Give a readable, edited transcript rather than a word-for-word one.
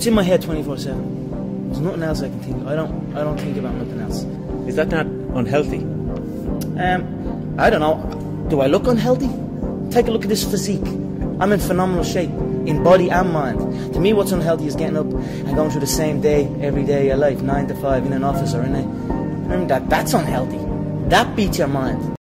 It's in my head 24/7. There's nothing else I can think of. I don't think about nothing else. Is that not unhealthy? I don't know. Do I look unhealthy? Take a look at this physique. I'm in phenomenal shape, in body and mind. To me, what's unhealthy is getting up and going through the same day every day of your life, 9 to 5 in an office or in a... That's unhealthy. That beats your mind.